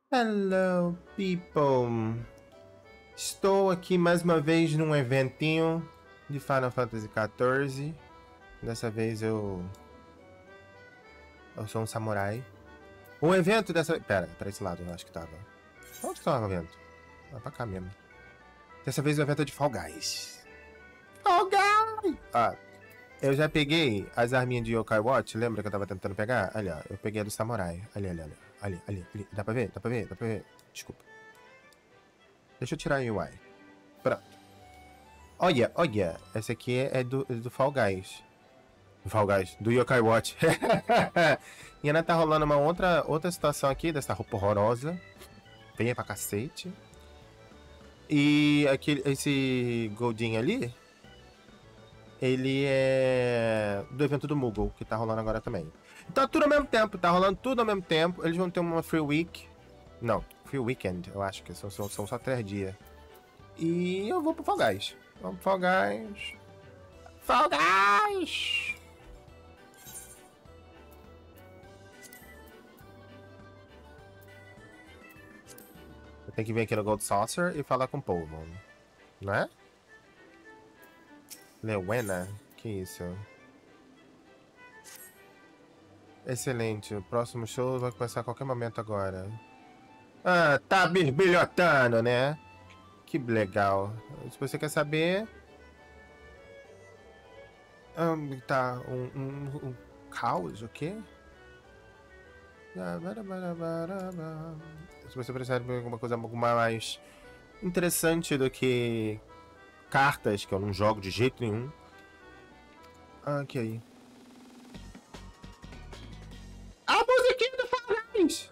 Hello, people! Estou aqui mais uma vez num eventinho de Final Fantasy XIV. Dessa vez eu sou um samurai. Um evento dessa... Pera, pra esse lado eu acho que tava. Onde que tava o evento? Ah, pra cá mesmo. Dessa vez o evento é de Fall Guys. Fall Guys! Ah, eu já peguei as arminhas de Yokai Watch, lembra que eu tava tentando pegar? Ali, ó, eu peguei a do samurai. Ali. Dá pra ver? Dá pra ver? Desculpa. Deixa eu tirar a UI. Pronto. Olha. Essa aqui é do Fall Guys. Fall Guys, do Yokai Watch. E ainda tá rolando uma outra situação aqui, dessa roupa horrorosa. Venha pra cacete. E esse Goldinho ali, ele é do evento do Moogle, que tá rolando agora também. Tá tudo ao mesmo tempo, tá rolando tudo ao mesmo tempo. Eles vão ter uma Free Week. Não, Free Weekend, eu acho que são só 3 dias. E eu vou pro Fall Guys. Vamos pro Fall Guys. Fall Guys! Eu tenho que vir aqui no Gold Saucer e falar com o povo. Não é? Lewena? Que isso? Excelente. O próximo show vai começar a qualquer momento agora. Ah, tá bisbilhotando, né? Que legal. Se você quer saber... tá, um caos, o quê? Se você precisar de alguma coisa mais interessante do que cartas, que eu não jogo de jeito nenhum. Ah, que aí. A musiquinha do Fall Guys!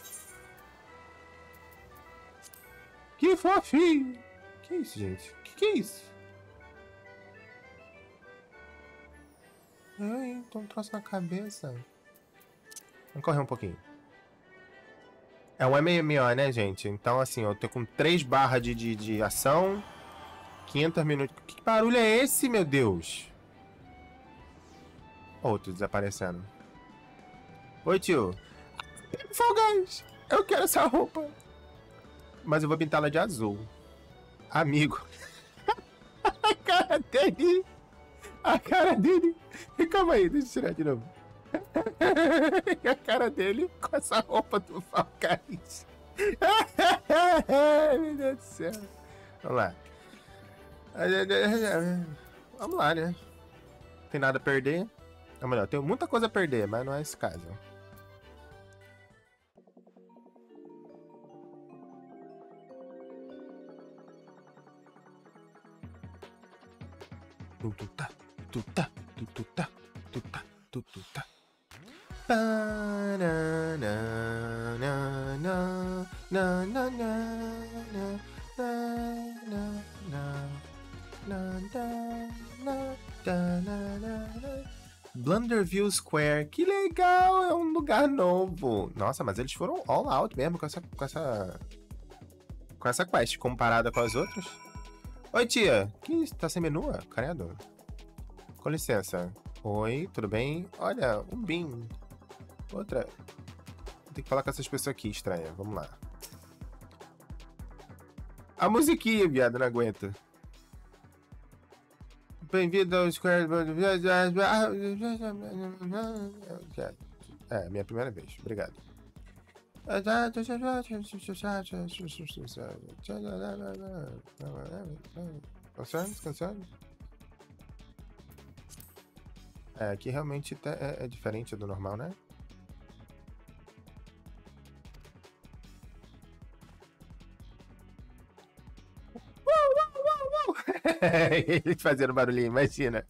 Que fofinho! Que isso, gente? Que é isso? Ai, tô um troço na cabeça. Vamos correr um pouquinho. É um MMO, né, gente? Então, assim, eu tô com 3 barras de ação, 500 minutos. Que barulho é esse, meu Deus? Outro desaparecendo. Oi, tio. Fall Guys! Eu quero essa roupa. Mas eu vou pintá-la de azul. Amigo. A cara dele. A cara dele. Calma aí, deixa eu tirar de novo. A cara dele com essa roupa do Fall Guys. Meu Deus do céu. Vamos lá. Vamos lá, né? Não tem nada a perder. Ou melhor, tem muita coisa a perder, mas não é esse caso. Tututa, tututa, tututa, tututa, tututa. Blunderville Square, que legal, é um lugar novo. Nossa, mas eles foram all out mesmo com essa quest comparada com as outras. Oi, tia, que isso? Tá sem menu? Credo. Com licença. Oi, tudo bem? Olha, um BIM. Outra. Tem que falar com essas pessoas aqui, estranha. Vamos lá. A musiquinha, viado, não aguento. Bem-vindo ao Square... É, minha primeira vez. Obrigado. Concerns? É, aqui realmente é diferente do normal, né? Eles fazendo barulhinho, imagina.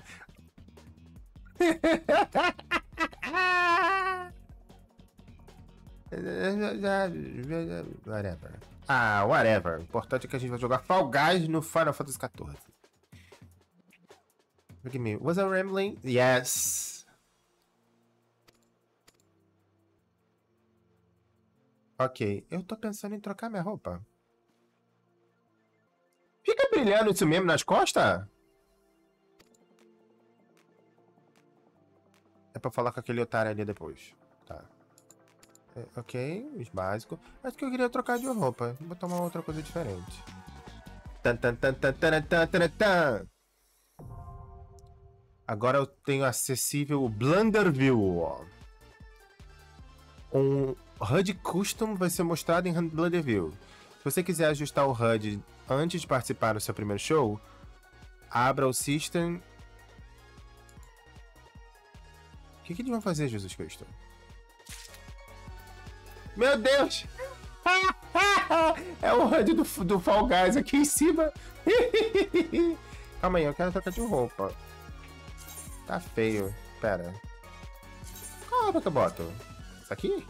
Whatever. Ah, whatever. O importante é que a gente vai jogar Fall Guys no Final Fantasy XIV. Look at me. Was I rambling? Yes. Ok. Eu tô pensando em trocar minha roupa. Fica brilhando isso mesmo nas costas? É pra falar com aquele otário ali depois. Tá. Ok, os básicos. Acho que eu queria trocar de roupa. Vou botar uma outra coisa diferente. Tan, tan, tan, tan, tan, tan, tan, tan. Agora eu tenho acessível o Blender View. Um HUD Custom vai ser mostrado em Blender View. Se você quiser ajustar o HUD antes de participar do seu primeiro show, abra o System. O que eles vão fazer, Jesus Cristo? Meu Deus! É o HUD do Fall Guys aqui em cima. Calma aí, eu quero trocar de roupa. Tá feio. Pera. Qual roupa que eu boto? Essa aqui?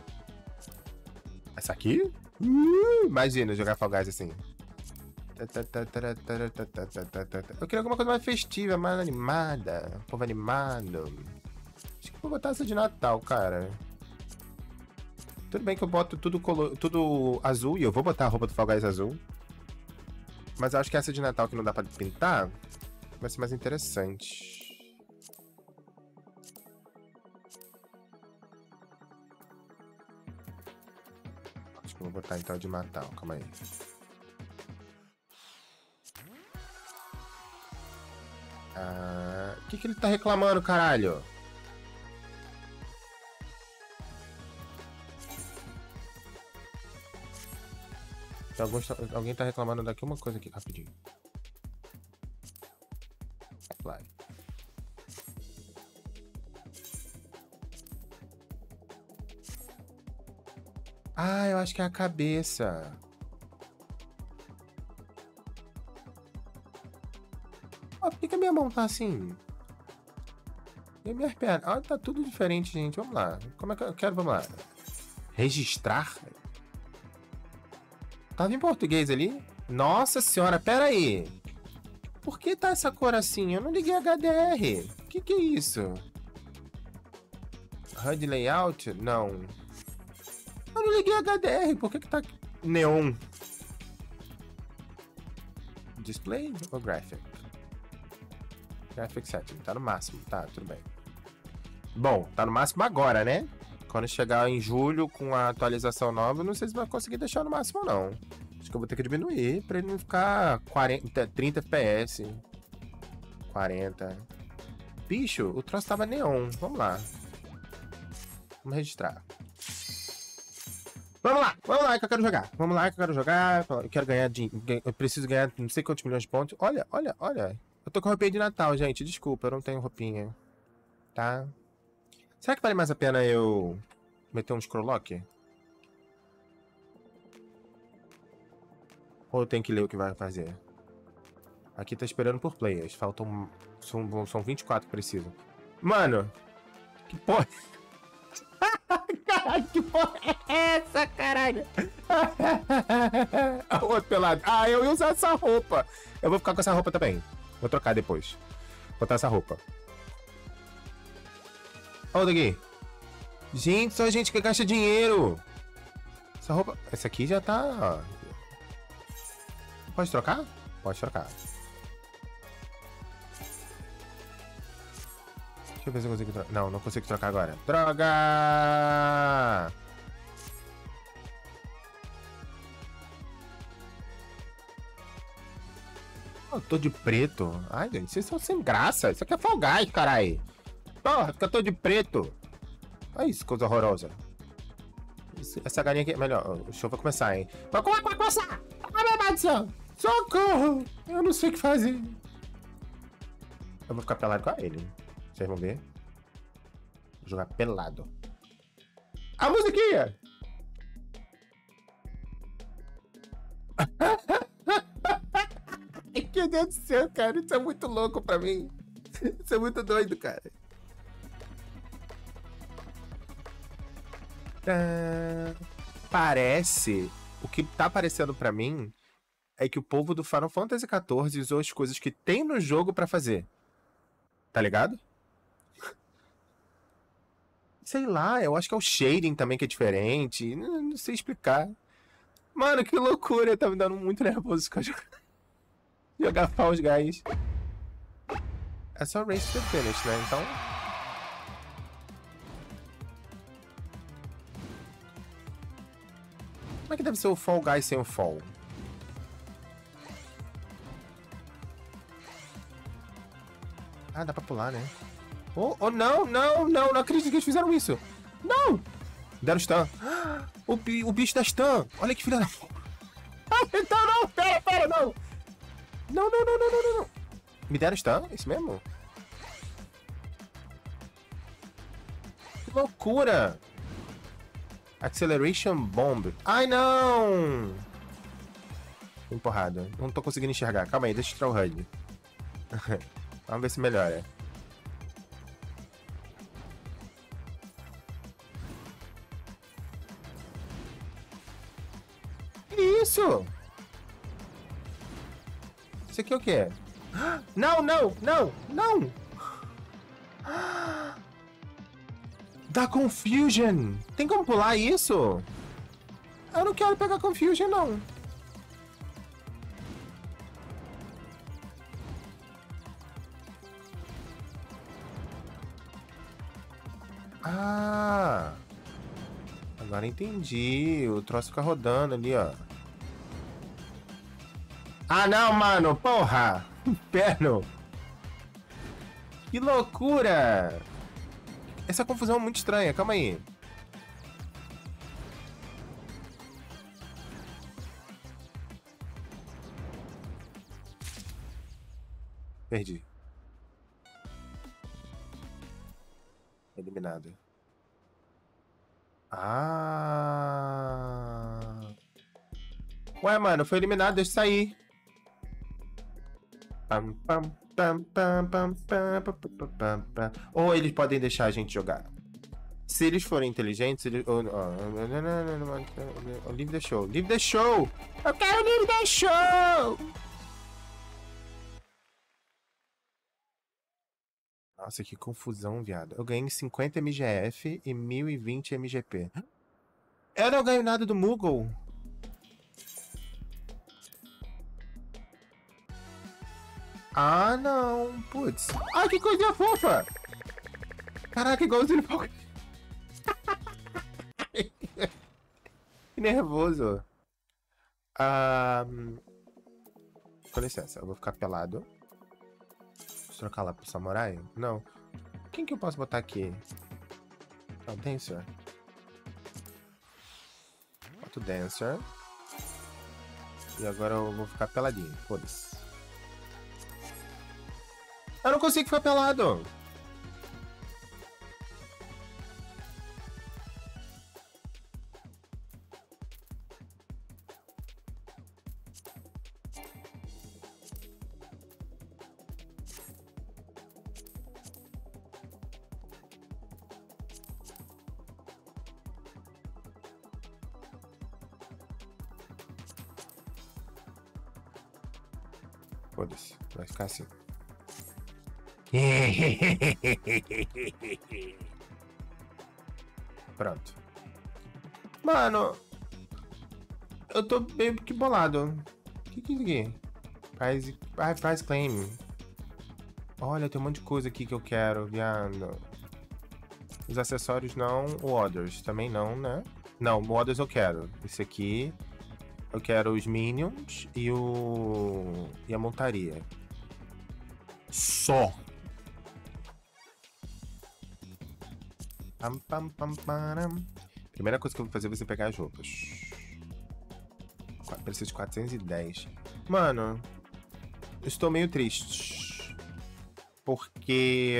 Essa aqui? Imagina jogar Fall Guys assim. Eu queria alguma coisa mais festiva, mais animada. Povo animado. Acho que vou botar essa de Natal, cara. Tudo bem que eu boto tudo azul e eu vou botar a roupa do Fall Guys azul. Mas eu acho que essa de Natal que não dá pra pintar vai ser mais interessante. Acho que eu vou botar então a de Natal, calma aí. O que ele tá reclamando, caralho? Alguém tá reclamando daqui uma coisa aqui, rapidinho. Vai. Ah, eu acho que é a cabeça. Ah, por que a minha mão tá assim? E a minha perna? Ah, tá tudo diferente, gente. Vamos lá. Como é que eu quero? Vamos lá. Registrar? Tava em português ali? Nossa senhora, pera aí. Por que tá essa cor assim? Eu não liguei HDR. Que é isso? HUD layout? Não. Eu não liguei HDR. Por que tá neon? Display ou graphic? Graphic setting. Tá no máximo. Tá, tudo bem. Bom, tá no máximo agora, né? Quando chegar em julho com a atualização nova, não sei se vai conseguir deixar no máximo, não. Acho que eu vou ter que diminuir pra ele não ficar 30 FPS. 40. Bicho, o troço tava neon. Vamos lá. Vamos registrar. Vamos lá que eu quero jogar. Vamos lá que eu quero jogar. Eu quero ganhar dinheiro. Eu preciso ganhar não sei quantos milhões de pontos. Olha. Eu tô com roupinha de Natal, gente. Desculpa, eu não tenho roupinha. Tá? Será que vale mais a pena eu meter um scroll lock? Ou eu tenho que ler o que vai fazer? Aqui tá esperando por players. Faltam... São 24 que precisam. Mano! Que porra... Caralho, que porra é essa, caralho? O outro pelado. Ah, eu ia usar essa roupa. Eu vou ficar com essa roupa também. Vou trocar depois. Vou botar essa roupa. Olha daqui. Gente, só gente que gasta dinheiro. Essa roupa... Essa aqui já tá... Pode trocar? Pode trocar. Deixa eu ver se eu consigo trocar. Não consigo trocar agora. Droga! Eu tô de preto. Ai, gente, vocês são sem graça. Isso aqui é Fall Guys, carai. Porra, fica todo de preto. Olha isso, coisa horrorosa. Essa galinha aqui... Melhor, o show vai começar, hein? Vai começar! Ai, meu Deus do céu! Socorro! Eu não sei o que fazer. Eu vou ficar pelado com ele. Vocês vão ver. Vou jogar pelado. A musiquinha! Meu Deus do céu, cara. Isso é muito louco pra mim. Isso é muito doido, cara. Parece... O que tá aparecendo pra mim é que o povo do Final Fantasy XIV usou as coisas que tem no jogo pra fazer. Tá ligado? Sei lá, eu acho que é o shading também que é diferente. Não sei explicar. Mano, que loucura. Tá me dando muito nervoso ficar jogar Fall Guys. É só Race to Finish, né? Então... Como é que deve ser o Fall Guys sem o Fall? Ah, dá pra pular, né? Oh, não, não, não, não acredito que eles fizeram isso. Não! Deram stun. O bicho da stun. Olha que filha da... Ah, então não, pera, não. Não, não, não, não, não, não. Me deram stun? É isso mesmo? Que loucura. Acceleration Bomb. Ai, não. Empurrado. Não tô conseguindo enxergar. Calma aí, deixa eu tirar o HUD. Vamos ver se melhora. Que isso? Isso aqui é o quê? Não, não, não, não! Dá Confusion! Tem como pular isso? Eu não quero pegar Confusion, não. Ah! Agora entendi. O troço fica rodando ali, ó. Ah, não, mano! Porra! Inferno! Que loucura! Essa confusão é muito estranha. Calma aí. Perdi. Eliminado. Ah! Ué, mano, foi eliminado. Deixa eu sair. Pam, pam, pam, pam, pam, pam, pam, pam, pam, pam. Ou eles podem deixar a gente jogar. Se eles forem inteligentes, eles... Leave the show. Leave the show! Eu quero leave the show! Nossa, que confusão, viado. Eu ganhei 50 MGF e 1020 MGP. Eu não ganho nada do Moogle. Ah, não. Putz. Ai, que coisa fofa. Caraca, igualzinho. Que nervoso. Com licença, eu vou ficar pelado. Vou trocar lá pro samurai? Não. Quem que eu posso botar aqui? Não, Dancer. Boto Dancer. E agora eu vou ficar peladinho. Foda-se. Eu não consigo ficar pelado. Foda-se. Vai ficar assim. Pronto. Mano, eu tô meio que bolado. O que é isso aqui? Price claim. Olha, tem um monte de coisa aqui que eu quero, viado. Os acessórios não, o Others também não, né? Não, o Others eu quero. Esse aqui, eu quero os Minions e a montaria. Só. Pam, pam, pam, pam. Primeira coisa que eu vou fazer vai ser pegar as roupas. Preciso de 410. Mano, eu estou meio triste. Porque...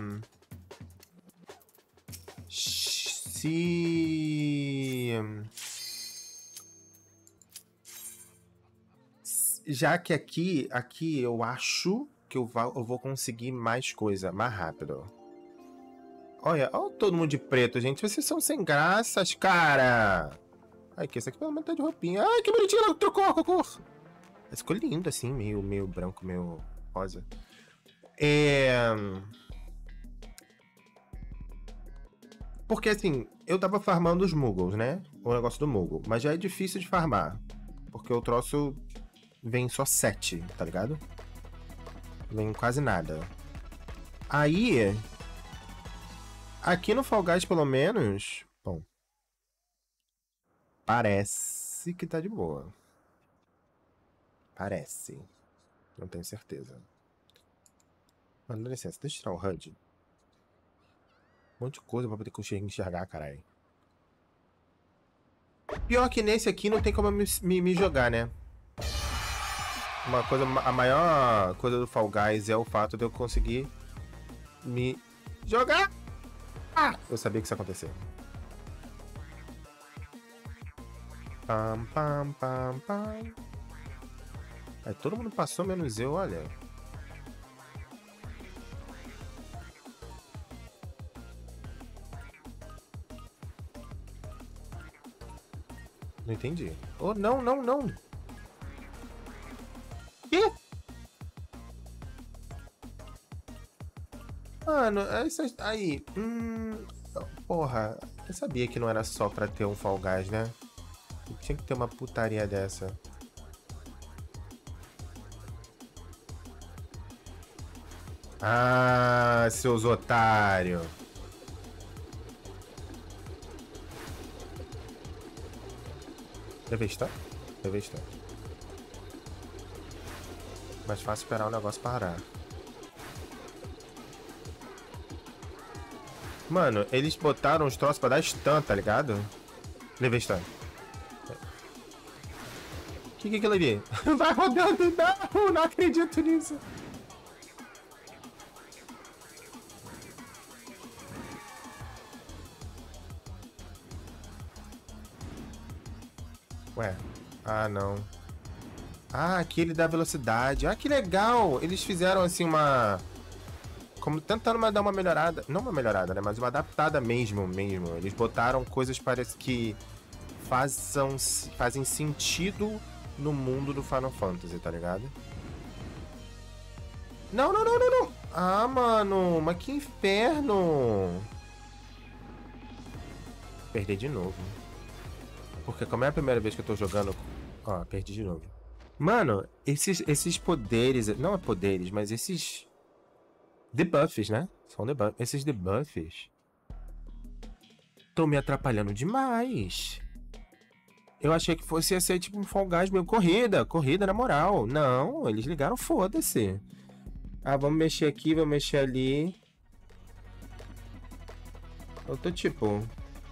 Já que aqui eu acho que eu vou conseguir mais coisa, mais rápido. Olha todo mundo de preto, gente. Vocês são sem graças, cara. Ai, que esse aqui pelo menos tá de roupinha. Ai, que bonitinho, ela trocou a cor. Mas ficou lindo, assim, meio branco, meio rosa. Porque, assim, eu tava farmando os Muggles, né? O negócio do Moogle. Mas já é difícil de farmar. Porque o troço vem só 7, tá ligado? Vem quase nada. Aí... Aqui no Fall Guys, pelo menos... Bom... Parece Parece que tá de boa. Parece. Não tenho certeza. Mano, dá licença, deixa eu tirar o HUD. Um monte de coisa pra poder conseguir enxergar, caralho. Pior que nesse aqui não tem como eu me jogar, né? Uma coisa, a maior coisa do Fall Guys é o fato de eu conseguir me jogar. Ah! Eu sabia que isso ia acontecer. Pam, pam, pam, pam. Aí todo mundo passou, menos eu, olha. Não entendi. Oh, não, não, não. Quê? Mano, essas... aí. Porra, eu sabia que não era só pra ter um Fall Guys, né? Tinha que ter uma putaria dessa. Ah, seus otários. Revista? Revista. Mais fácil esperar o negócio parar. Mano, eles botaram os troços pra dar stun, tá ligado? Levei stun. Que é aquilo ali? Vai rodando, não! Não acredito nisso. Ué. Ah, não. Ah, aqui ele dá velocidade. Ah, que legal! Eles fizeram assim uma... como tentando dar uma melhorada. Não uma melhorada, né? Mas uma adaptada mesmo. Eles botaram coisas parece que fazem sentido no mundo do Final Fantasy, tá ligado? Não, não, não, não, não! Ah, mano, mas que inferno! Perdi de novo. Porque como é a primeira vez que eu tô jogando... Ó, perdi de novo. Mano, esses poderes... Não é poderes, mas esses... debuffs, né? São debuffs. Esses debuffs... estão me atrapalhando demais. Eu achei que ia ser tipo um Fall Guys meio corrida na moral. Não, eles ligaram, foda-se. Ah, vamos mexer aqui, vamos mexer ali. Eu tô tipo...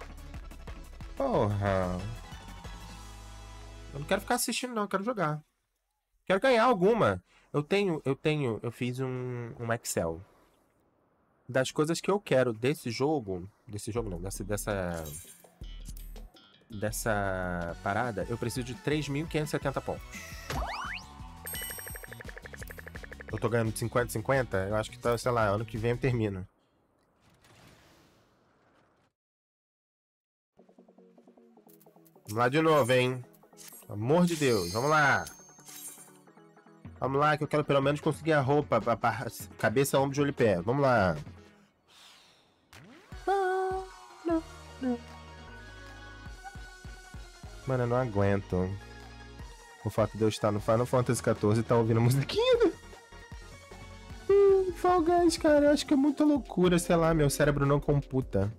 porra. Eu não quero ficar assistindo não, eu quero jogar. Quero ganhar alguma. Eu fiz um Excel. Das coisas que eu quero desse jogo não, dessa parada, eu preciso de 3.570 pontos. Eu tô ganhando de 50-50, eu acho que tá, sei lá, ano que vem eu termino. Vamos lá de novo, hein? Pelo amor de Deus, vamos lá. Vamos lá, que eu quero pelo menos conseguir a roupa, cabeça, ombro, joelho e pé. Vamos lá. Mano, eu não aguento. O fato de eu estar no Final Fantasy XIV e estar ouvindo a musiquinha. Fall Guys, cara, eu acho que é muita loucura, sei lá, meu cérebro não computa.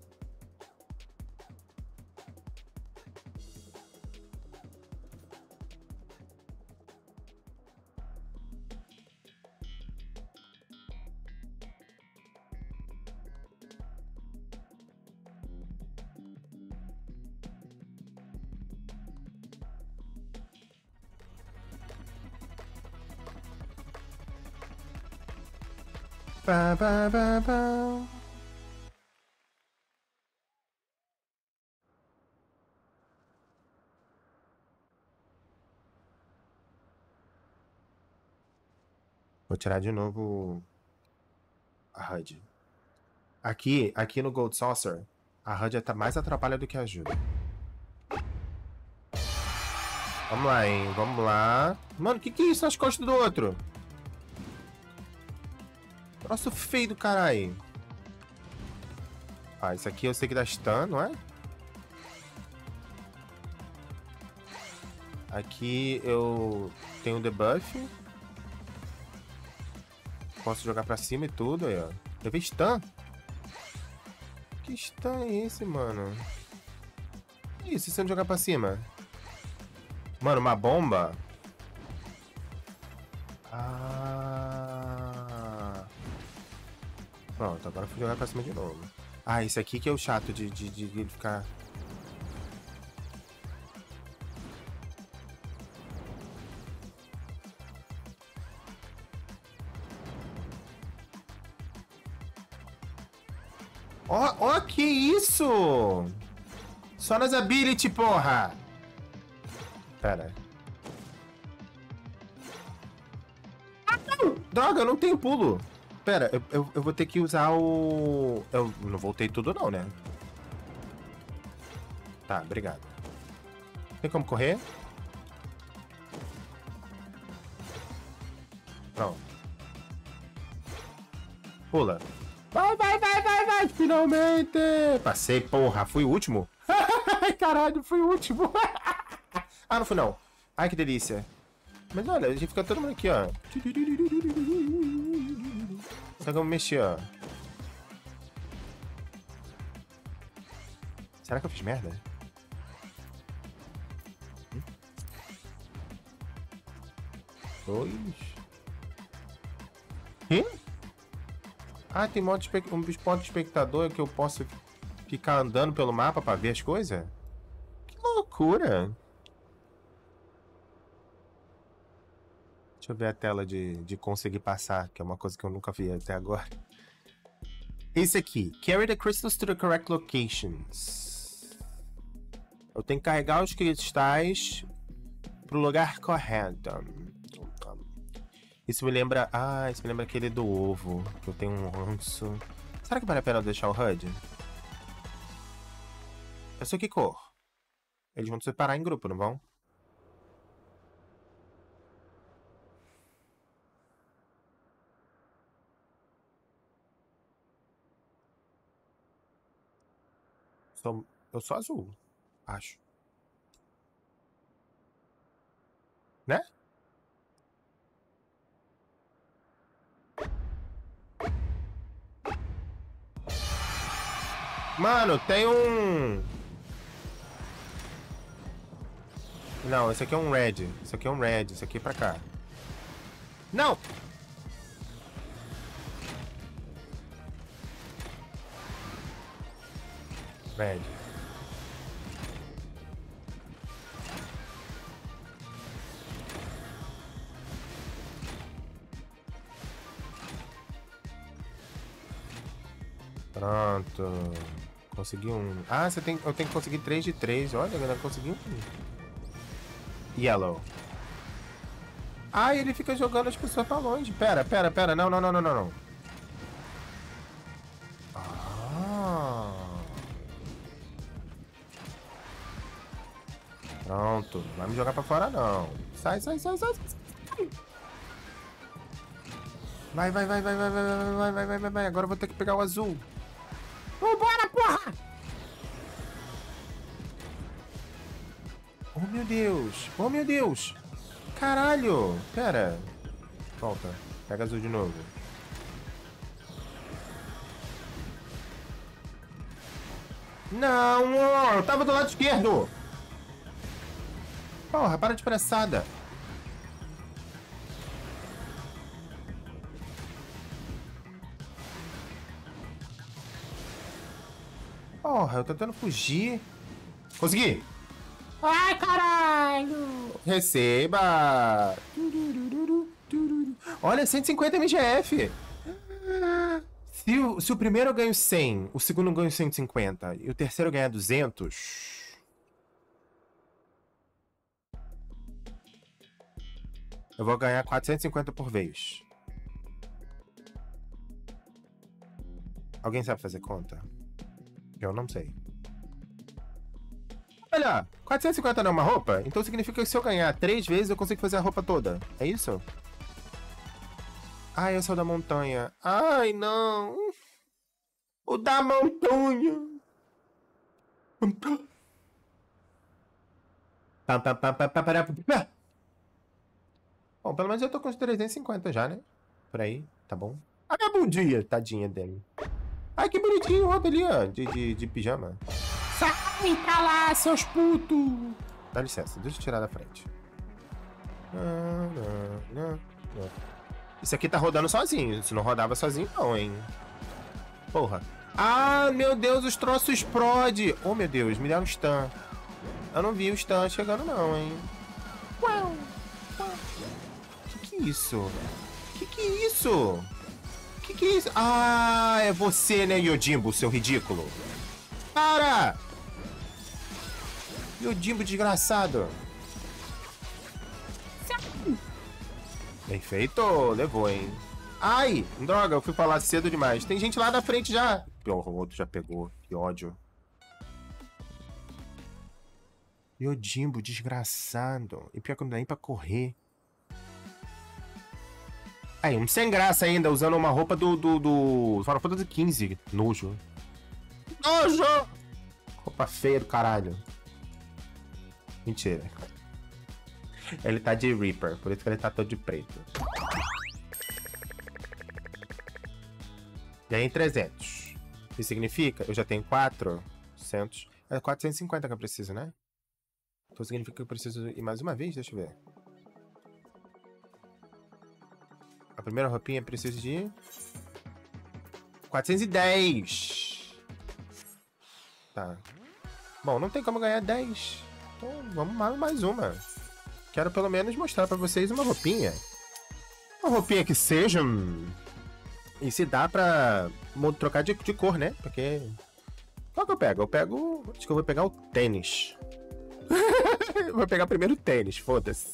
Ba, ba, ba, ba. Vou tirar de novo a HUD. Aqui no Gold Saucer, a HUD tá mais atrapalha do que ajuda. Vamos lá, hein? Vamos lá. Mano, que é isso nas costas do outro? Troço feio do caralho. Ah, isso aqui eu sei que dá stun, não é? Aqui eu tenho um debuff. Posso jogar pra cima e tudo aí, ó. Levei stun. Que stun é esse, mano? Que isso, se você não jogar pra cima? Mano, uma bomba? Ah. Pronto, agora eu fui jogar pra cima de novo. Ah, esse aqui que é o chato de ficar... Ó, que isso? Só nas ability, porra! Pera. Droga, eu não tenho pulo. Pera, eu vou ter que usar o... Eu não voltei tudo não, né? Tá, obrigado. Tem como correr? Pronto. Pula. Vai, vai, vai, vai, vai! Finalmente! Passei, porra. Fui o último? Caralho, fui o último. Ah, não fui não. Ai, que delícia. Mas olha, a gente fica todo mundo aqui, ó. Só que eu mexer, ó. Será que eu fiz merda? Dois. Ah, tem um modo de espectador que eu posso ficar andando pelo mapa pra ver as coisas? Que loucura! Deixa eu ver a tela de conseguir passar, que é uma coisa que eu nunca vi até agora. Esse aqui. Carry the crystals to the correct locations. Eu tenho que carregar os cristais pro lugar correto. Isso me lembra... Ah, isso me lembra aquele do ovo. Que eu tenho um ranço. Será que vale a pena eu deixar o HUD? Eu sei que cor. Eles vão se separar em grupo, não vão? Eu sou azul. Acho. Né? Mano, tem um... Não, esse aqui é um red. Esse aqui é um red. Esse aqui é pra cá. Não! Red. Pronto. Consegui um. Ah, eu tenho que conseguir 3 de 3. Olha, eu consegui um. Yellow. Ah, ele fica jogando as pessoas pra longe. Pera. Não. Ah. Pronto. Não vai me jogar pra fora, não. Sai. Vai. Agora eu vou ter que pegar o azul. Vambora, porra! Oh, meu Deus! Caralho! Pera. Volta. Pega azul de novo. Não! Eu tava do lado esquerdo! Porra, para de palhaçada. Porra, eu tô tentando fugir. Consegui! Ai, caralho! Receba! Olha, 150 MGF! Se o primeiro eu ganho 100, o segundo eu ganho 150 e o terceiro ganha 200... Eu vou ganhar 450 por vez. Alguém sabe fazer conta? Eu não sei. Olha, 450 não é uma roupa? Então significa que se eu ganhar 3 vezes, eu consigo fazer a roupa toda. É isso? Ai, eu sou da montanha. Ai, não. O da montanha. Bom, pelo menos eu tô com os 350 já, né? Por aí, tá bom. Ai, minha bundinha, tadinha dele. Ai, que bonitinho o outro ali, ó, de pijama. Sai pra lá, seus putos! Dá licença, deixa eu tirar da frente. Isso aqui tá rodando sozinho. Se não rodava sozinho, não, hein? Porra. Ah, meu Deus, os troços explodem. Oh, meu Deus, me deram um stun. Eu não vi o stun chegando, não, hein? Uau. Que é isso? Que é isso? Que é isso? Ah, é você, né, Yojimbo, seu ridículo. Para! Yojimbo desgraçado. Bem feito, levou, hein? Ai, droga, eu fui falar cedo demais. Tem gente lá na frente já. Pior, o outro já pegou. Que ódio. Yojimbo, desgraçado. E pior que não dá nem pra correr. Aí, um sem graça ainda, usando uma roupa do Final Fantasy XV. Nojo. Nojo! Roupa feia do caralho. Mentira. Ele tá de Reaper, por isso que ele tá todo de preto. Ganhei 300. Isso significa? Eu já tenho 400. É 450 que eu preciso, né? Então significa que eu preciso ir mais uma vez? Deixa eu ver. A primeira roupinha precisa de 410. Tá. Bom, não tem como ganhar 10. Então vamos mais uma. Quero pelo menos mostrar pra vocês uma roupinha. Uma roupinha que seja... E se dá pra trocar de cor, né? Porque... Qual que eu pego? Eu pego... Acho que eu vou pegar o tênis. Vou pegar primeiro o tênis, foda-se.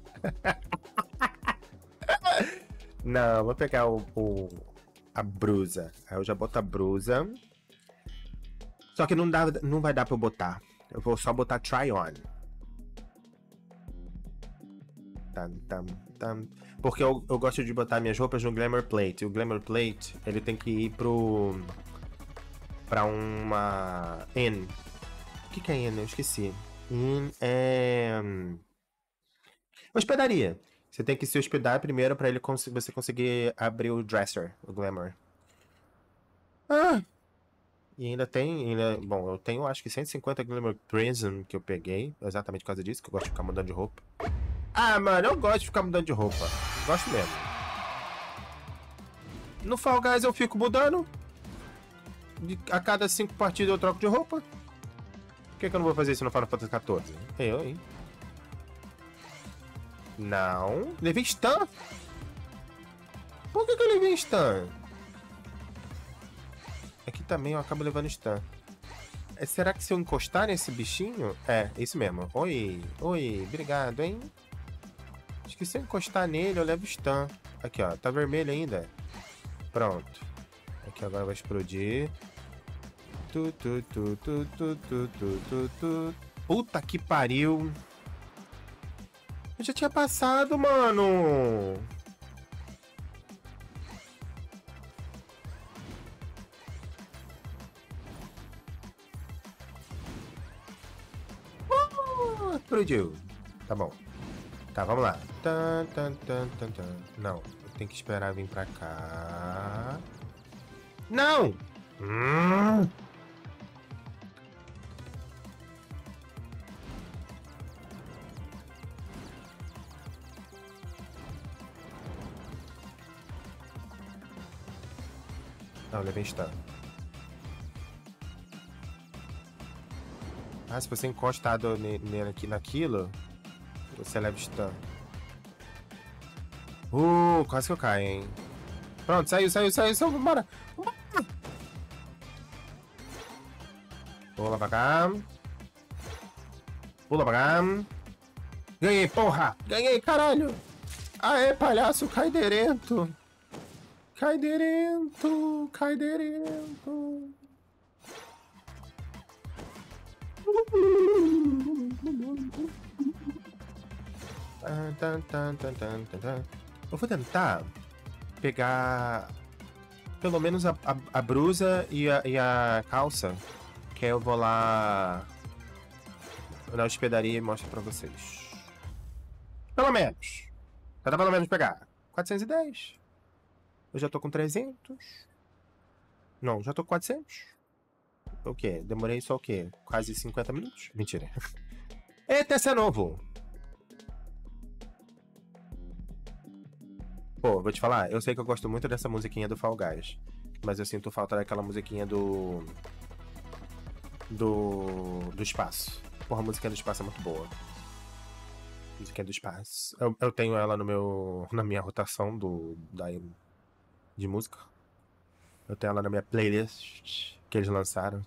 Não, vou pegar a brusa. Aí eu já boto a brusa. Só que não vai dar pra eu botar. Eu vou só botar try on. Porque eu gosto de botar minhas roupas no Glamour Plate. E o Glamour Plate, ele tem que ir pra uma... Inn. O que é Inn? Eu esqueci. Inn é... hospedaria. Você tem que se hospedar primeiro pra você conseguir abrir o dresser, o Glamour. Ah! E ainda tem... bom, eu tenho acho que 150 Glamour Prism que eu peguei. Exatamente por causa disso, que eu gosto de ficar mudando de roupa. Ah, mano, eu gosto de ficar mudando de roupa. Gosto mesmo. No Fall Guys eu fico mudando. A cada 5 partidas eu troco de roupa. Por que eu não vou fazer isso no Final Fantasy XIV? Eu, hein? Não. Levei stun? Por que eu levei stun? Aqui também eu acabo levando stun. Será que se eu encostar nesse bichinho... É, isso mesmo. Oi, obrigado, hein? Acho que se eu encostar nele, eu levo stun. Aqui, ó. Tá vermelho ainda. Pronto. Aqui agora vai explodir. Puta que pariu. Eu já tinha passado, mano. Explodiu. Tá bom. Tá, vamos lá. Não, eu tenho que esperar vir pra cá. Não! Não, levei stun. Ah, se você encostado aqui naquilo, você leva stun. Quase que eu caio, hein? Pronto, saiu, vambora! Pula pra cá. Pula pra cá. Ganhei, porra! Ganhei, caralho! Aê, palhaço, caiderento! Caiderento! Eu vou tentar pegar pelo menos a brusa e a calça, que aí eu vou lá na hospedaria e mostro pra vocês. Pelo menos. Dá pelo menos pegar 410. Eu já tô com 300. Não, já tô com 400. O quê? Demorei só o quê? Quase 50 minutos? Mentira. Eita, esse é novo. Pô, vou te falar, eu sei que eu gosto muito dessa musiquinha do Fall Guys. Mas eu sinto falta daquela musiquinha do espaço. Porra, a musiquinha do espaço é muito boa. Musiquinha do espaço. Eu tenho ela na minha rotação de música. Eu tenho ela na minha playlist que eles lançaram.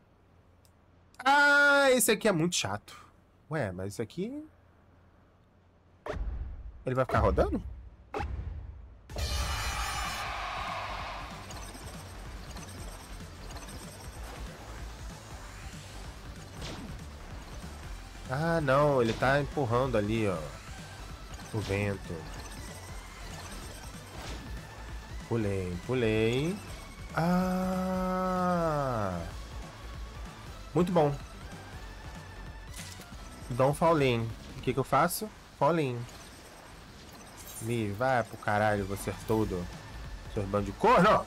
Ah, esse aqui é muito chato. Ué, mas isso aqui... Ele vai ficar rodando? Ah, não, ele tá empurrando ali, ó. O vento. Pulei, pulei. Ah! Muito bom. Dá um falling. O que que eu faço? Falling. Me vai pro caralho, você todo. Seus bando de corno!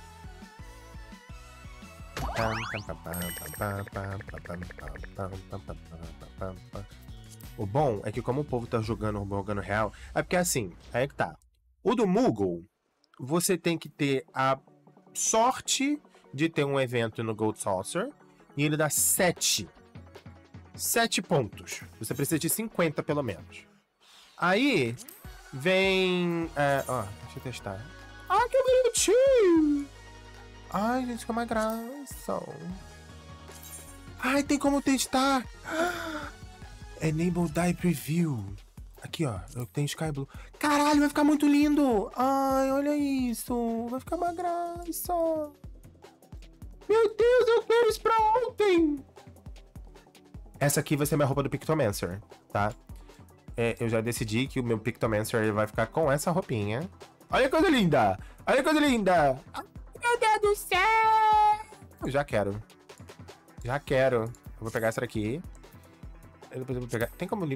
O bom é que como o povo tá jogando real, é porque assim, aí é que tá. O do Moogle, você tem que ter a sorte de ter um evento no Gold Saucer e ele dá 7 pontos. Você precisa de 50 pelo menos. Aí vem... ó, deixa eu testar. Ah, que bonitinho! Ai, gente, que é uma graça. Ai, tem como testar. Enable Die Preview. Aqui, ó. Eu tenho Sky Blue. Caralho, vai ficar muito lindo. Ai, olha isso. Vai ficar uma graça. Meu Deus, eu quero isso pra ontem. Essa aqui vai ser minha roupa do Pictomancer, tá? Eu já decidi que o meu Pictomancer ele vai ficar com essa roupinha. Olha que coisa linda. Olha que coisa linda. Meu Deus do céu! Eu já quero. Já quero. Eu vou pegar essa daqui. Depois eu vou pegar... Tem como...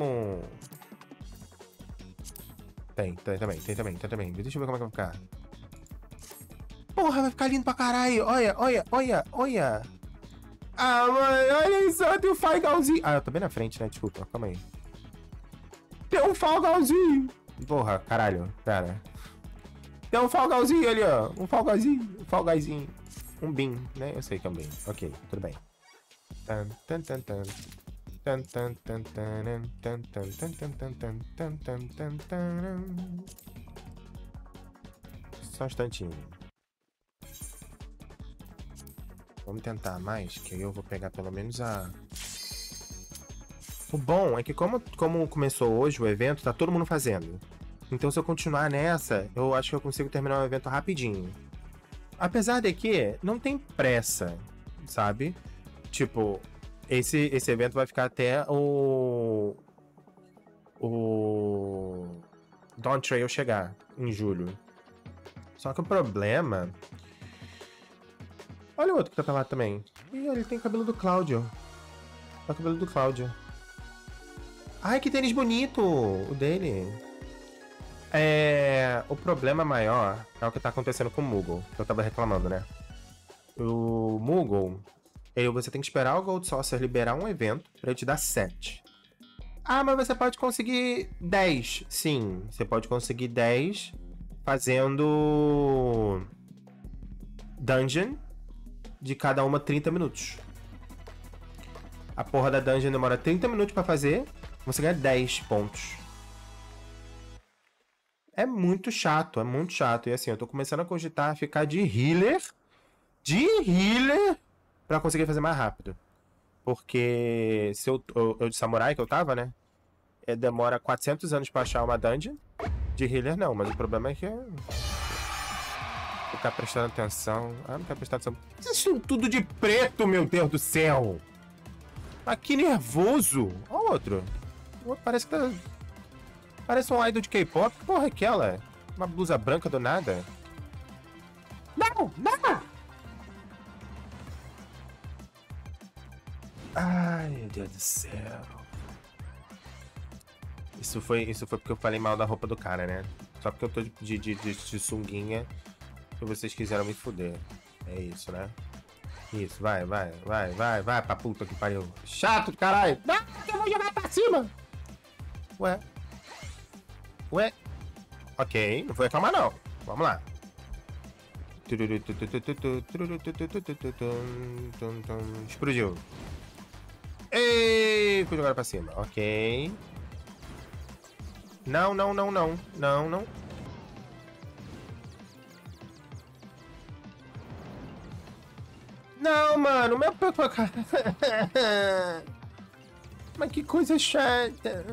Tem também. Deixa eu ver como é que vai ficar. Porra, vai ficar lindo pra caralho. Olha. Ah, mãe, olha isso. Tem um Faigalzinho. Ah, eu tô bem na frente, né? Desculpa, calma aí. Tem um Faigalzinho. Porra, caralho. Pera. Tem um Faigalzinho ali, ó. Um Faigalzinho. Um Bean, né? Eu sei que é um Bean. Ok, tudo bem. Só um instantinho. Vamos tentar mais, que aí eu vou pegar pelo menos a... O bom é que como começou hoje o evento, tá todo mundo fazendo. Então se eu continuar nessa, eu acho que eu consigo terminar o evento rapidinho. Apesar de que não tem pressa, sabe? Tipo, esse evento vai ficar até o Dawn Trail chegar em julho. Só que o problema... Olha o outro que tá pra lá também. Ih, ele tem cabelo do Cláudio. É o cabelo do Cláudio. Ai, que tênis bonito! O dele. O problema maior é o que tá acontecendo com o Moogle, que eu tava reclamando, né? O Moogle, você tem que esperar o Gold Saucer liberar um evento pra ele te dar 7. Ah, mas você pode conseguir 10. Sim, você pode conseguir 10 fazendo dungeon de cada uma 30 minutos. A porra da dungeon demora 30 minutos pra fazer, você ganha 10 pontos. É muito chato, é muito chato. E assim, eu tô começando a cogitar ficar de healer pra conseguir fazer mais rápido. Porque se eu de samurai que eu tava, né? Demora 400 anos pra achar uma dungeon. De healer não, mas o problema é que ficar prestando atenção. Ah, não quero prestar atenção. Isso é tudo de preto, meu Deus do céu! Mas que nervoso! Olha o outro. O outro parece que tá... Parece um idol de K-pop. Que porra é aquela? Uma blusa branca do nada? Não! Ai, meu Deus do céu. Isso foi porque eu falei mal da roupa do cara, né? Só porque eu tô de sunguinha e vocês quiseram me fuder. É isso, né? Isso, vai pra puta que pariu. Chato, caralho! Não, eu vou jogar pra cima! Ué? Ué? Ok, não vou reclamar não. Vamos lá. Explodiu. Ei, fui jogar pra cima. Ok. Não, não, não, não. Não, não. Não, mano, meu... Mas que coisa chata.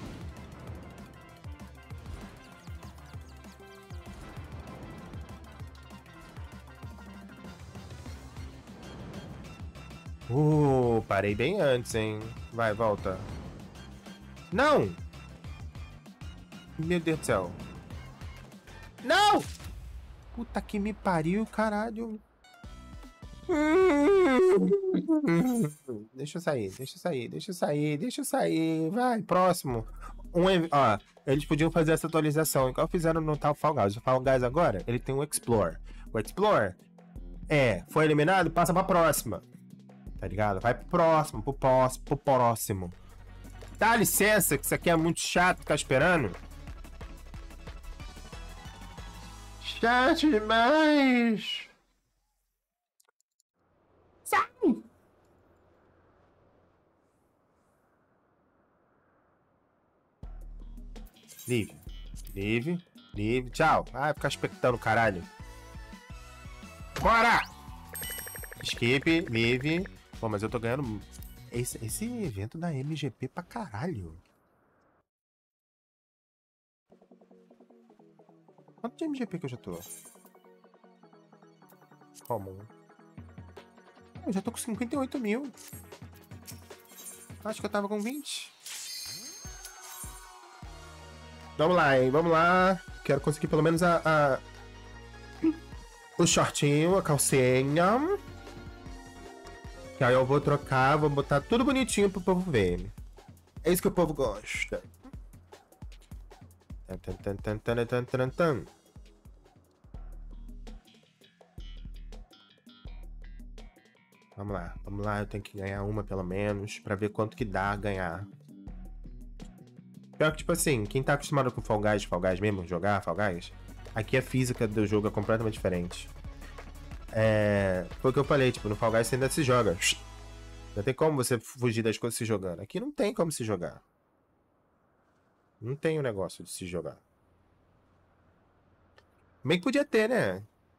Parei bem antes, hein? Vai, volta. Não! Meu Deus do céu. Não! Puta que me pariu, caralho. Deixa eu sair, deixa eu sair, deixa eu sair, deixa eu sair. Vai, próximo. Ó, eles podiam fazer essa atualização, igual fizeram no tal Fall Guys. O Fall Guys agora, ele tem o Explore. O Explore foi eliminado, passa pra próxima. Tá ligado? Vai pro próximo, pro próximo. Dá licença, que isso aqui é muito chato ficar esperando. Chato demais. Sai! Live. Tchau. Vai ficar expectando, caralho. Bora! Skip, live. Pô, mas eu tô ganhando esse evento da MGP pra caralho. Quanto de MGP que eu já tô? Como? Eu já tô com 58 mil. Acho que eu tava com 20. Vamos lá, hein? Vamos lá. Quero conseguir pelo menos o shortinho, a calcinha. Que aí eu vou trocar, vou botar tudo bonitinho pro povo ver. É isso que o povo gosta. Vamos lá, eu tenho que ganhar uma pelo menos, pra ver quanto que dá ganhar. Pior que, tipo assim, quem tá acostumado com Fall Guys mesmo, jogar Fall Guys, aqui a física do jogo é completamente diferente. Foi o que eu falei, tipo, no Fall Guys você ainda se joga. Não tem como você fugir das coisas se jogando. Aqui não tem como se jogar. Não tem o negócio de se jogar. Bem que podia ter, né?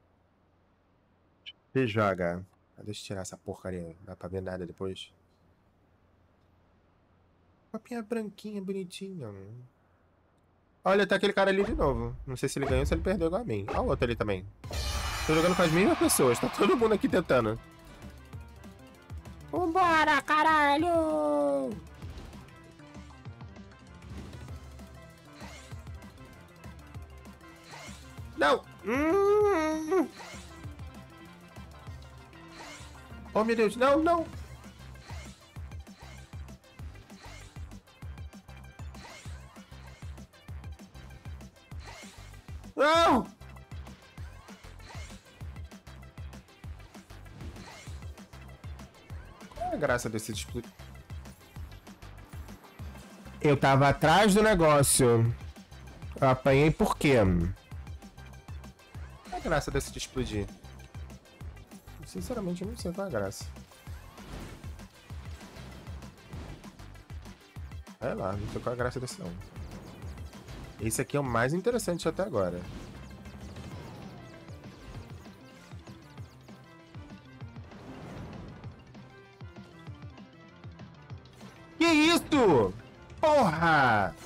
Se joga. Deixa eu tirar essa porcaria. Não dá pra ver nada depois. Papinha branquinha, bonitinha. Olha, tá aquele cara ali de novo. Não sei se ele ganhou ou se ele perdeu igual a mim. Olha o outro ali também. Tô jogando com as mesmas pessoas. Tá todo mundo aqui tentando. Vambora, caralho! Não! Oh, meu Deus. Não, não! Não! Qual é a graça desse display? Eu tava atrás do negócio. Eu apanhei por quê? Qual é a graça desse de explodir? Sinceramente, eu não sei qual é a graça. Vai lá, não sei qual é a graça desse não. Esse aqui é o mais interessante até agora. Que isso? Porra!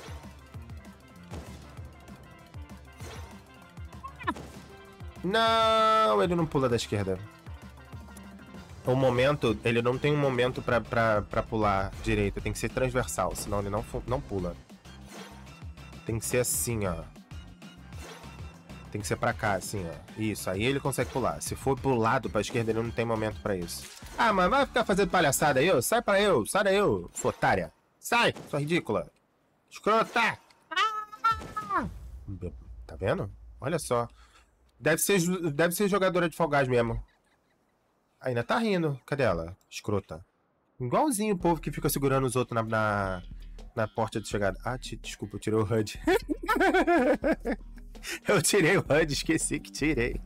Não, ele não pula da esquerda. O momento, ele não tem um momento pra pular direito. Tem que ser transversal, senão ele não pula. Tem que ser assim, ó. Tem que ser pra cá, assim, ó. Isso, aí ele consegue pular. Se for pro lado, pra esquerda, ele não tem momento pra isso. Ah, mas vai ficar fazendo palhaçada aí, ó? Sai pra eu, sai daí, eu, sua otária. Sai, sua ridícula. Escrota. Tá vendo? Olha só. Deve ser jogadora de Fall Guys mesmo. Ainda tá rindo. Cadê ela? Escrota. Igualzinho o povo que fica segurando os outros na Na porta de chegada. Ah, desculpa, eu tirei o HUD. Eu tirei o HUD, esqueci que tirei.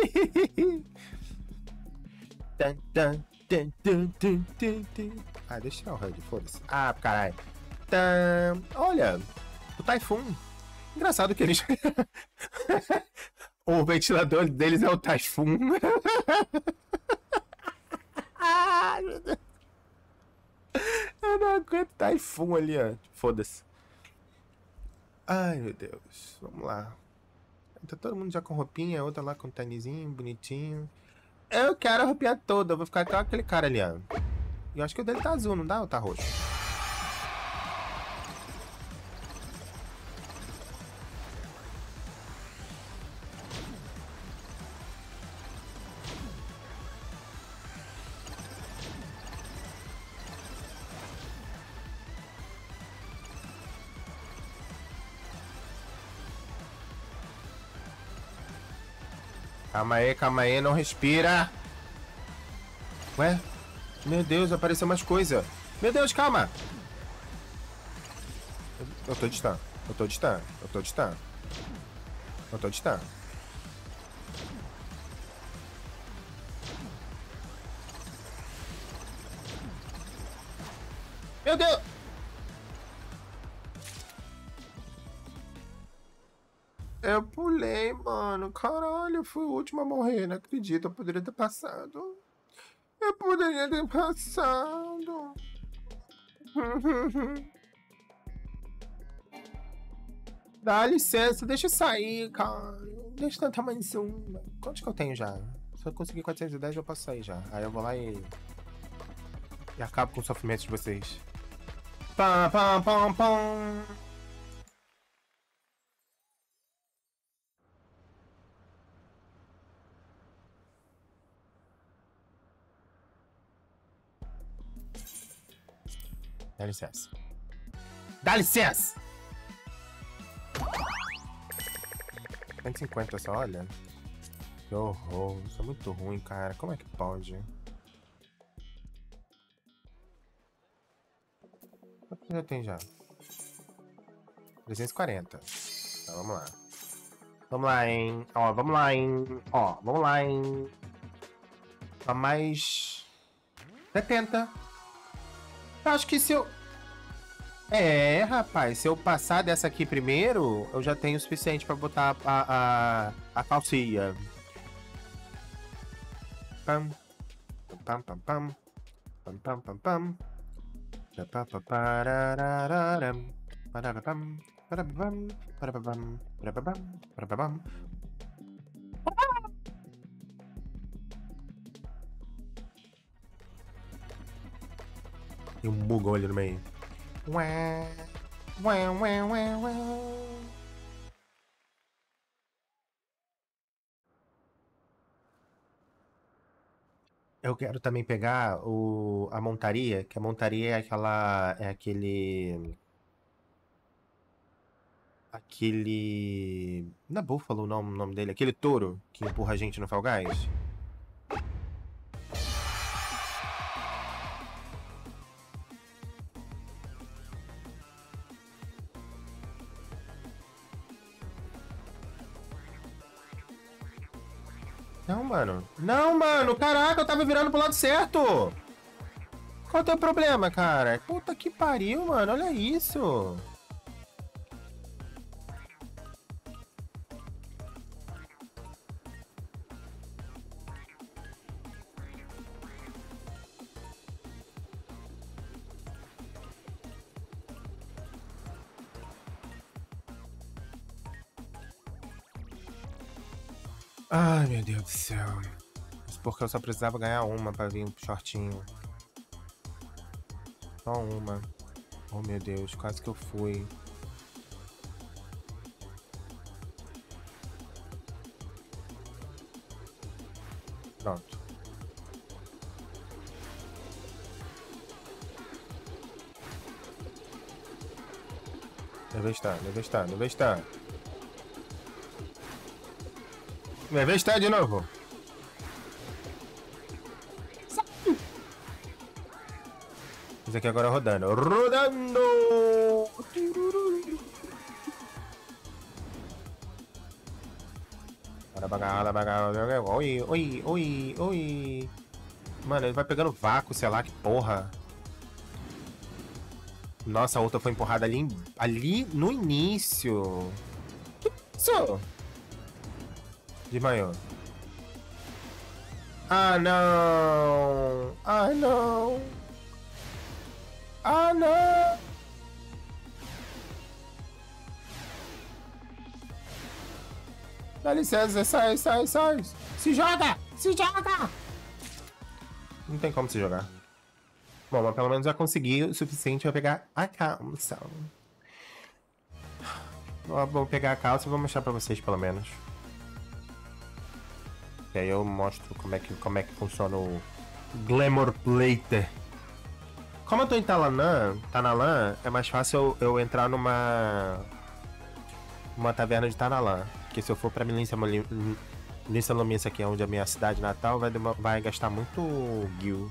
Ah, deixa eu tirar o HUD, foda-se. Ah, caralho. Olha, o Typhoon. Engraçado que eles... O ventilador deles é o Typhoon. Ah, meu Deus. Eu não aguento Typhoon ali, ó. Foda-se. Ai, meu Deus. Vamos lá. Tá todo mundo já com roupinha, outra lá com tênisinho, bonitinho. Eu quero a roupinha toda. Eu vou ficar igual aquele cara ali, ó. E eu acho que o dele tá azul, não dá? Ou tá roxo? Calma aí, não respira. Ué? Meu Deus, apareceu mais coisa. Meu Deus, calma. Eu tô de stun. Eu tô de stun. Eu tô de stun. Eu tô de stun. Meu Deus! Eu pulei, mano. Caralho, eu fui o último a morrer. Não acredito, eu poderia ter passado. Eu poderia ter passado. Dá licença, deixa eu sair, cara. Deixa eu tentar mais um. Quantos que eu tenho já? Se eu conseguir 410, eu posso sair já. Aí eu vou lá e acabo com o sofrimento de vocês. Pam, pam, pam, pam. Dá licença. Dá licença! 150 só, olha. Que horror. Isso é muito ruim, cara. Como é que pode? Quanto já tem já? 340. Então, vamos lá. Vamos lá, hein? Ó, vamos lá, hein? Ó, vamos lá, hein? Pra mais... 70. Eu acho que se eu... É, rapaz, se eu passar dessa aqui primeiro, eu já tenho o suficiente pra botar a calcinha. Pam. Pam, pam, pam. Pam, pam, pam, pam. Pararararam. Pararapam. Parabam. Parabam. Parabam. Parabam. Tem um bugão ali no meio. Ué, ué, ué, ué, ué. Eu quero também pegar a montaria, que a montaria é aquela. É aquele. Não é Buffalo o nome dele? Aquele touro que empurra a gente no Fall Guys? Não, mano. Não, mano. Caraca, eu tava virando pro lado certo. Qual é o teu problema, cara? Puta que pariu, mano. Olha isso. Ai, meu Deus do céu. Isso porque eu só precisava ganhar uma pra vir pro shortinho. Só uma. Oh, meu Deus. Quase que eu fui. Pronto. Nevestar, nevestar, nevestar. Nevestar de novo. Esse aqui agora rodando. Rodando! Oi, oi, oi, oi. Mano, ele vai pegando vácuo, sei lá, que porra. Nossa, a outra foi empurrada ali no início. Que isso? Desmaiou. Ah, não! Ah, não! Ah, não! Dá licença, sai, sai, sai! Se joga! Se joga! Não tem como se jogar. Bom, mas pelo menos já consegui o suficiente pra pegar a calça. Vou pegar a calça e vou mostrar pra vocês, pelo menos. E aí eu mostro como é que funciona o Glamour Plate. Como eu tô em Tanalan, é mais fácil eu entrar numa taverna de Tanalan. Porque se eu for pra Lissa Lumiça, que é onde é a minha cidade natal, vai gastar muito gil.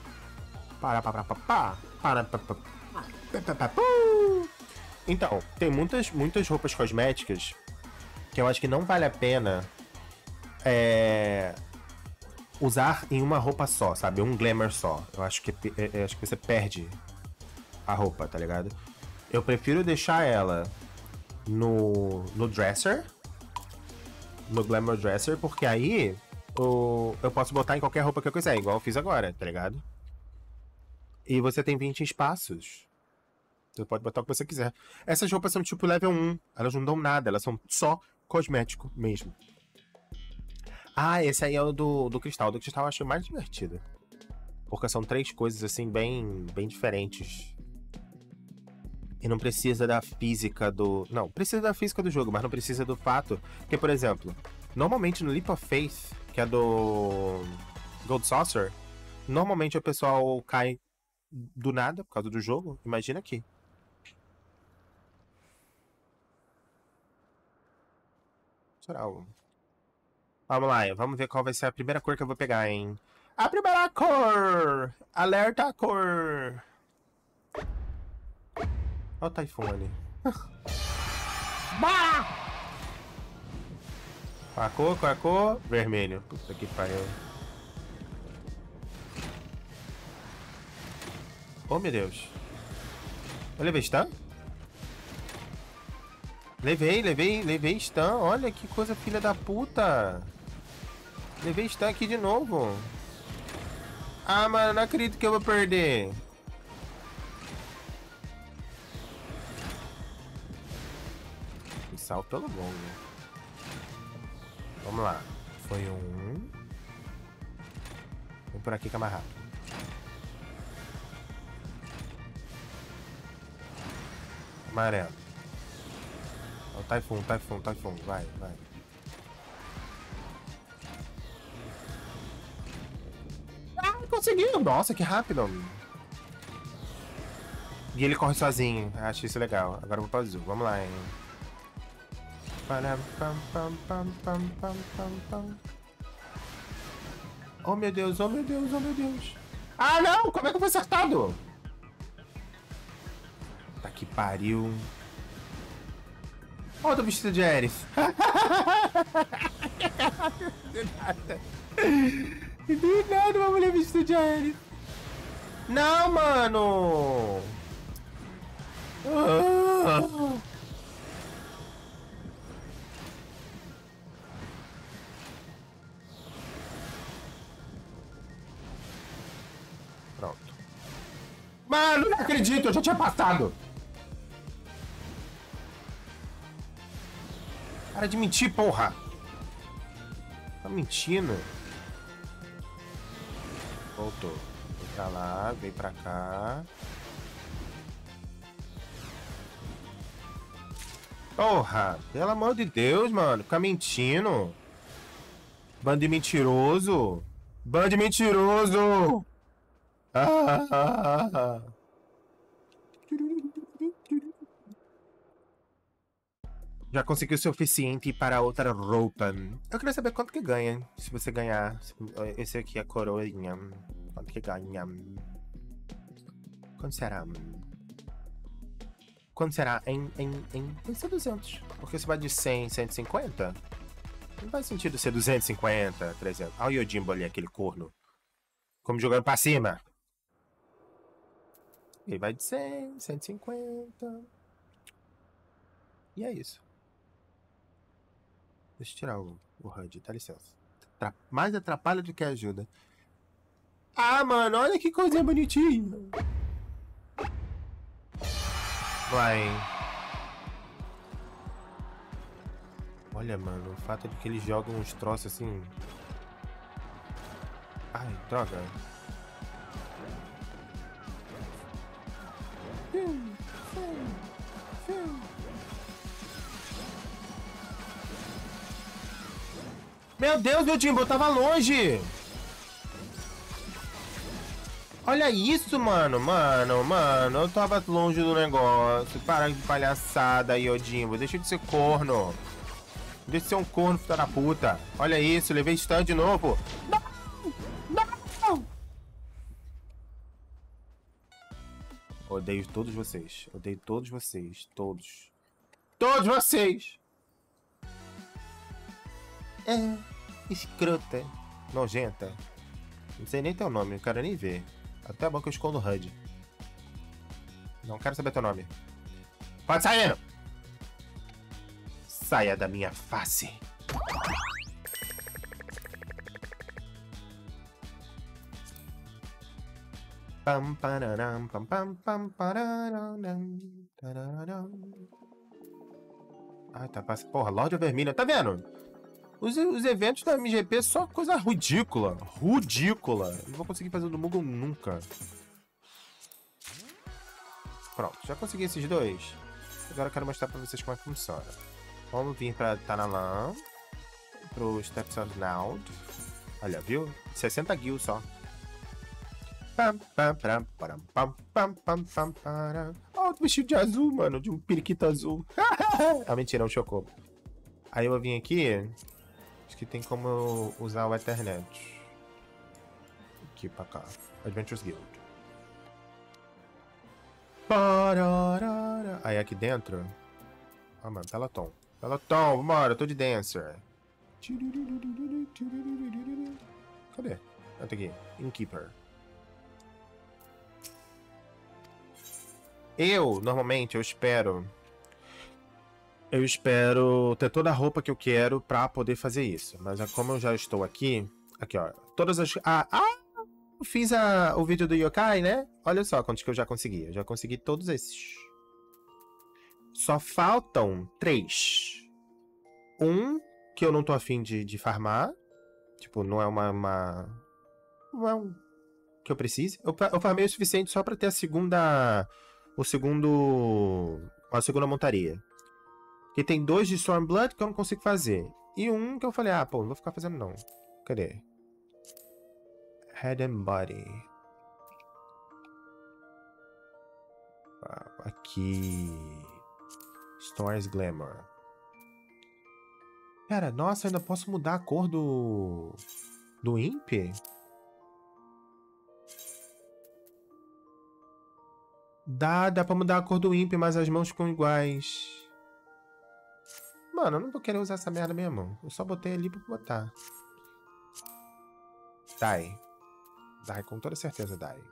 Então, tem muitas roupas cosméticas que eu acho que não vale a pena usar em uma roupa só, sabe? Um glamour só. Eu acho que você perde a roupa, tá ligado? Eu prefiro deixar ela no dresser, no glamour dresser, porque aí eu posso botar em qualquer roupa que eu quiser, igual eu fiz agora, tá ligado? E você tem 20 espaços. Você pode botar o que você quiser. Essas roupas são tipo level 1. Elas não dão nada, elas são só cosmético mesmo. Ah, esse aí é o do cristal. O do cristal eu achei mais divertido. Porque são 3 coisas assim bem diferentes. E não precisa da física do... Não, precisa da física do jogo, mas não precisa do fato. Porque, por exemplo, normalmente no Leap of Faith, que é do Gold Saucer, normalmente o pessoal cai do nada por causa do jogo. Imagina aqui. Será o... Vamos lá, vamos ver qual vai ser a primeira cor que eu vou pegar, hein? A primeira cor! Alerta a cor! Olha o Typhoon ali. Bora! Qual a cor? Vermelho. Puta que pariu. Oh, meu Deus. Eu levei stun? Levei stun. Olha que coisa filha da puta. Levei stun aqui de novo. Ah, mano, não acredito que eu vou perder. E salto longo. Vamos lá. Foi um. Vem por aqui que é mais rápido. Amarelo. O Typhoon. Vai. Ah, conseguiu! Nossa, que rápido. E ele corre sozinho. Acho isso legal. Agora eu vou pro azul. Vamos lá, hein. Oh, meu Deus. Ah, não! Como é que eu fui acertado? Tá que pariu. Ó, tô vestido de Ares. De nada, uma mulher vestida de Ares. Não, mano! Pronto. Mano, não acredito, eu já tinha passado. Para de mentir, porra. Tá mentindo. Voltou. Vem pra lá, vem pra cá. Porra, pelo amor de Deus, mano. Fica mentindo. Bando de mentiroso. Ah. Já conseguiu o suficiente para outra roupa. Eu queria saber quanto que ganha. Se você ganhar. Esse aqui é a coroinha. Quanto que ganha? Quanto será? Quanto será? Tem que ser 200. Porque você vai de 100, 150? Não faz sentido ser 250, 300. Olha o Yojimbo ali, aquele corno. Como jogando pra cima. Ele vai de 100, 150. E é isso. Deixa eu tirar o HUD, dá licença. Mais atrapalha do que ajuda. Ah, mano, olha que coisinha bonitinha. Vai. Olha, mano, o fato de que eles jogam uns troços assim. Ai, droga. Meu Deus, meu Jimbo, eu tava longe. Olha isso, mano. Mano, eu tava longe do negócio. Para de palhaçada aí, ô Jimbo. Deixa de ser corno. Deixa de ser um corno, filho da puta. Olha isso, levei stun de novo. Não! Não! Odeio todos vocês. Odeio todos vocês. Todos. Todos vocês! É, escrota. Nojenta. Não sei nem teu nome, não quero nem ver. Até é bom que eu escondo o HUD. Não quero saber teu nome. Pode sair! Saia da minha face. Pam, pararam, pam, pam, pam, pararam, tararam. Ai, tá passando. Porra, Lorde Vermilion, tá vendo? Os eventos da MGP só coisa ridícula. Ridícula. Não vou conseguir fazer o do Moogle nunca. Pronto, já consegui esses dois. Agora eu quero mostrar pra vocês como é que funciona. Vamos vir pra Tanalan. Pro Steps of Naud. Olha, viu? 60 guild só. Ó, o vestido de azul, mano. De um periquito azul. Ah, mentira, é um chocobo. Aí eu vou vir aqui. Acho que tem como usar o Ethernet. Aqui pra cá. Adventures Guild. Aí aqui dentro. Ah, mano, Peloton. Peloton, vambora, eu tô de Dancer. Cadê? Ah, tá aqui. Innkeeper. Normalmente, eu espero ter toda a roupa que eu quero pra poder fazer isso. Mas como eu já estou aqui... Aqui, ó. Todas as... Eu fiz o vídeo do Yokai, né? Olha só quantos que eu já consegui. Eu já consegui todos esses. Só faltam 3. Um que eu não tô afim de farmar. Tipo, não é não é um que eu precise. Eu farmei o suficiente só pra ter a segunda montaria. Que tem 2 de Stormblood que eu não consigo fazer. E um que eu falei, pô, não vou ficar fazendo não. Cadê? Head and Body. Aqui. Stories Glamour. Pera, nossa, eu ainda posso mudar a cor do Imp? Dá pra mudar a cor do Imp, mas as mãos ficam iguais. Mano, eu não vou querer usar essa merda mesmo. Eu só botei ali pra botar. Die, com toda certeza die.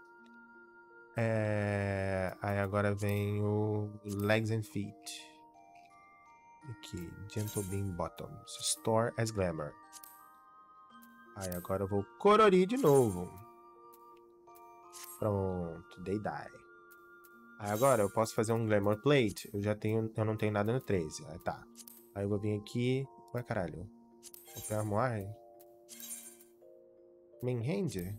Aí agora vem o Legs and Feet. Aqui, Gentle Beam Bottoms. Store as Glamour. Aí agora eu vou colorir de novo. Pronto, they die. Aí agora eu posso fazer um Glamour Plate. Eu não tenho nada no 13. Aí tá. Aí eu vou vir aqui. Ué, caralho. Vou pegar armoire. Main hand?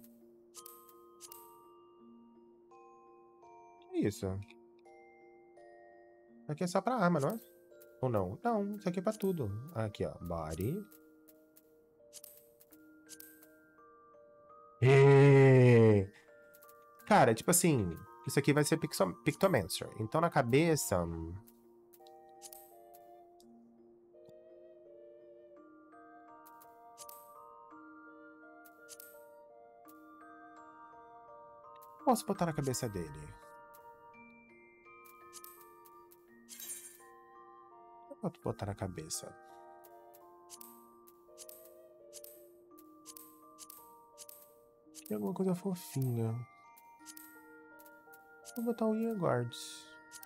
Que isso? Isso aqui é só pra arma, não é? Ou não? Não, isso aqui é pra tudo. Aqui, ó. Body. Cara, tipo assim, isso aqui vai ser Pictomancer. Então na cabeça... Posso botar na cabeça dele? Eu posso botar na cabeça. Tem alguma coisa fofinha. Vou botar o Year Guards.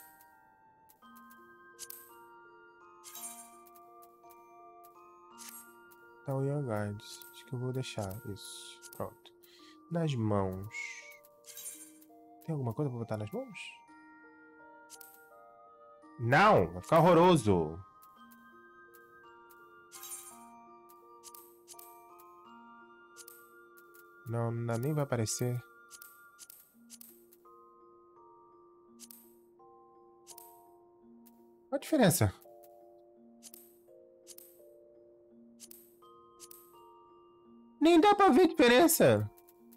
Tá, o Year Guards. Acho que eu vou deixar isso. Pronto. Nas mãos. Tem alguma coisa pra botar nas mãos? Não! Vai ficar horroroso! Não, nem vai aparecer. Qual a diferença? Nem dá pra ver a diferença.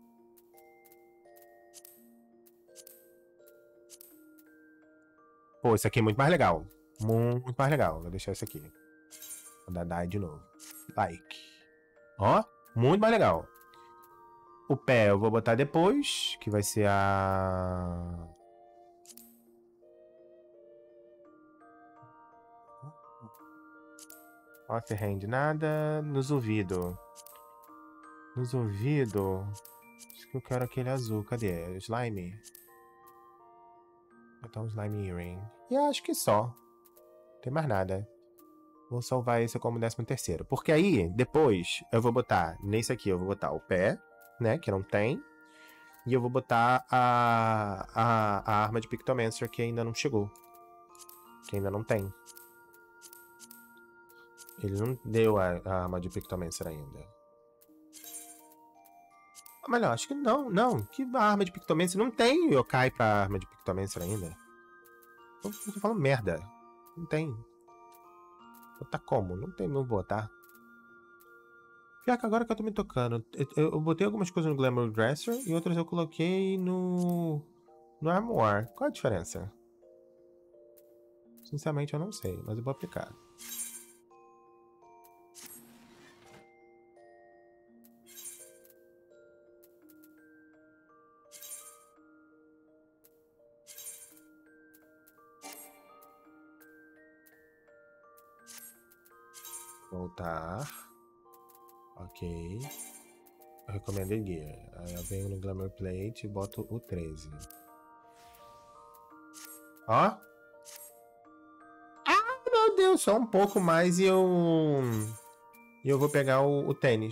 Pô, isso aqui é muito mais legal. Muito mais legal. Vou deixar isso aqui. Vou dar die de novo. Like. Ó, muito mais legal. O pé eu vou botar depois, que vai ser a... Off hand, nada. Nos ouvidos. Nos ouvidos. Acho que eu quero aquele azul. Cadê? Slime. Vou botar um slime earring. E acho que só. Não tem mais nada. Vou salvar esse como 13º. Porque aí, depois, eu vou botar... Nesse aqui, eu vou botar o pé, né? Que não tem. E eu vou botar a arma de Pictomancer, que ainda não chegou. Que ainda não tem. Ele não deu a arma de Pictomancer ainda. Melhor, acho que não, não. Que arma de Pictomancer? Não tem yokai pra arma de Pictomancer ainda. Eu tô falando merda. Não tem. Botar como? Não tem, não vou botar. Pior que agora que eu tô me tocando. Eu botei algumas coisas no Glamour Dresser e outras eu coloquei no Armoire. Qual a diferença? Sinceramente eu não sei, mas eu vou aplicar. Voltar. Ok. Eu recomendo Gear. Aí eu venho no Glamour Plate e boto o 13. Ó. Ah, meu Deus. Só um pouco mais e eu vou pegar o tênis.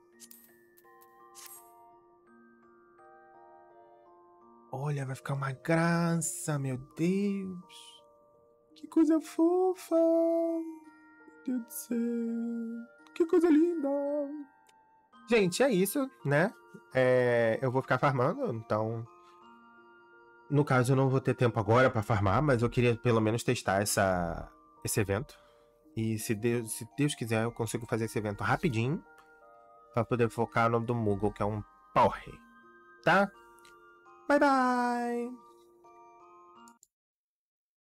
Olha, vai ficar uma graça, meu Deus. Que coisa fofa. Meu Deus do céu. Que coisa linda. Gente, é isso, né? Eu vou ficar farmando, então... No caso, eu não vou ter tempo agora pra farmar, mas eu queria pelo menos testar esse evento. E se Deus quiser, eu consigo fazer esse evento rapidinho pra poder focar no nome do Moogle, que é um porre. Tá? Bye, bye!